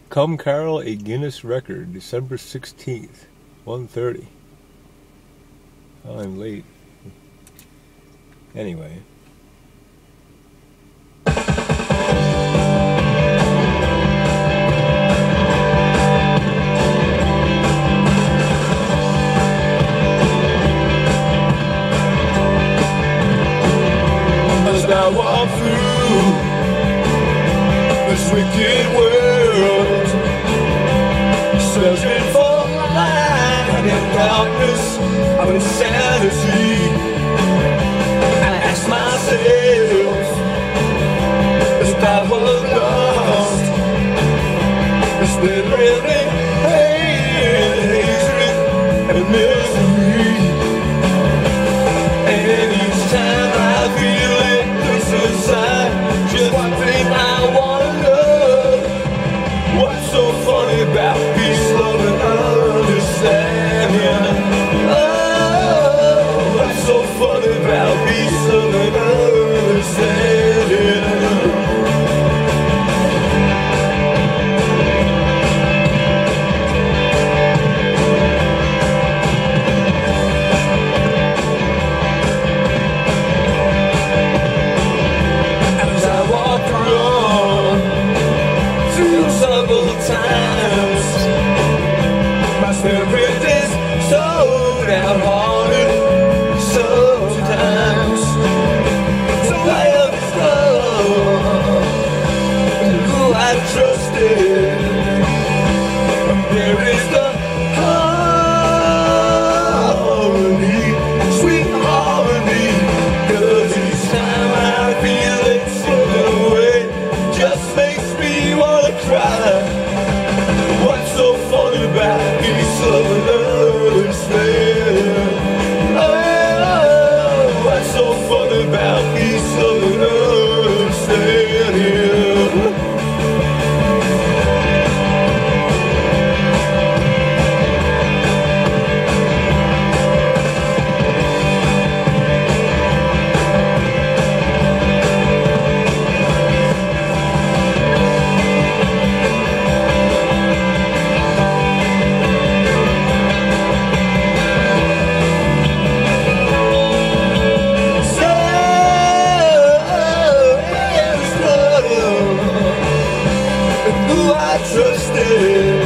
Come Carol, a Guinness record, December 16th, 1:30. Oh, I'm late. Anyway. As I walk through this wicked world, searching for light in darkness of insanity, I ask myself, is that what lost? Is there really hatred and misery? And each time I feel it this inside, just one thing I wanna know: what's so funny about peace, love, and understanding? Oh, what's so funny about peace, love, and understanding? Times my spirit is so downhearted sometimes, so I am strong who I trusted. There is the harmony, sweet harmony, 'cause each time I feel it slipping away, just makes me wanna cry. What's so funny about peace, love, and understanding? Oh, what's so funny about peace, love, and understanding? Who I trusted.